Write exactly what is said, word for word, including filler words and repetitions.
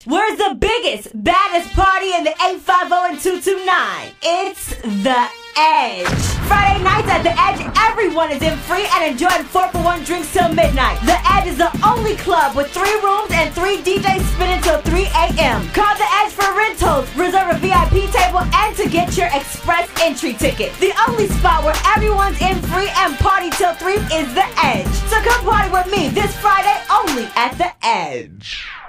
Where's the biggest, baddest party in the eight five zero and two two nine? It's The Edge. Friday nights at The Edge, everyone is in free and enjoying four for one drinks till midnight. The Edge is the only club with three rooms and three D Js spinning till three a m Call The Edge for rentals, reserve a V I P table, and to get your express entry ticket. The only spot where everyone's in free and party till three is The Edge. So come party with me this Friday only at The Edge.